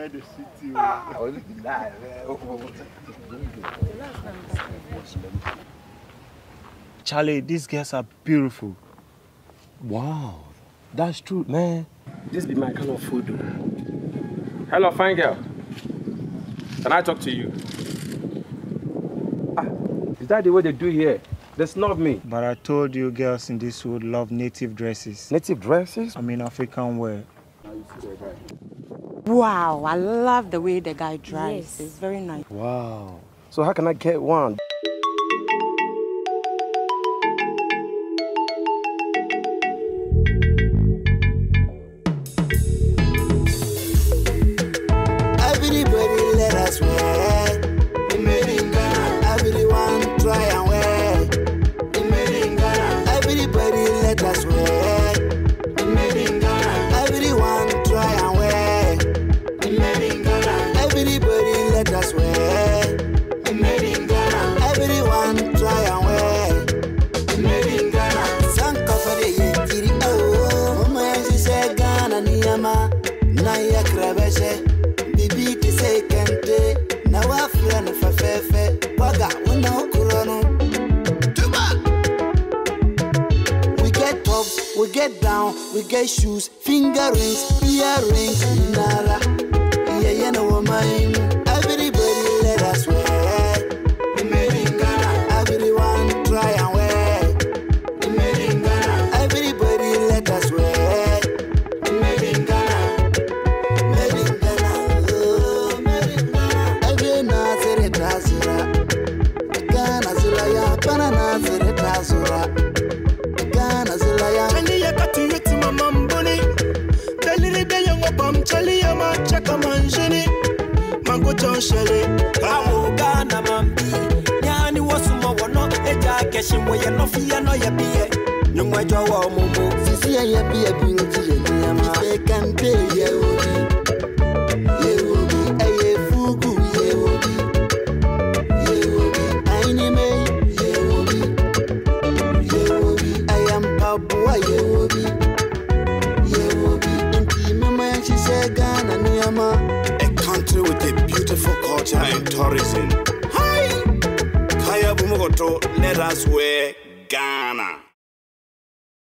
inside the city. Charlie, these girls are beautiful. Wow, that's true, man. This be my kind of food. Hello, fine girl. Can I talk to you? Is that the way they do here? They snub me. But I told you girls in this wood love native dresses. Native dresses? I mean African wear. Wow, I love the way the guy drives. Yes. It's very nice. Wow. So how can I get one? Everybody let us wear. We made in Ghana. Everyone try and wear. We made in Ghana. Everybody let us wear. We made in Ghana. Everyone try and wear. We made in Ghana. Everybody let us wear. We made in Ghana. Everyone try and wear. We made in Ghana. Sanka for the yekiri oh. Mama she say Ghana niyama. Na ya krabeshe. Bibi ti say kente. Na wa friend fa fefe. Waga wuna okurono. We get tops, we get down, we get shoes, finger rings, earrings, nala. Yeah, no woman. Everybody let us wear. We made in Ghana. Everyone try and wear. We made in Ghana. Everybody let us wear. We made in Ghana. Made in Ghana. Oh, made in Ghana. Every Nazare Tazura. Ghana Zulaya, Banana Zere Tazura. Ghana Zulaya. Charlie, I got to you to my mom, Bonnie. Charlie, the young bum, Charlie, I'm a check a man, Jenny. Mango John Shelley. Kawo Ghana mambi. Nyani wasuma wono. Eja keshin wo ye no fiya no ye biye. Nyumwa jowa mumu. Sisi ye biye biro tiye niyama. Ife kante ye obi. Ye obi. Eye fugu ye obi. Ye obi. Aini me ye obi. Ye obi. Ayam papua ye obi. Ye obi. Inti mama she say Ghana niyama. A country with a beautiful culture and tourism. Hi! Kaya Bumogoto, let us wear Ghana.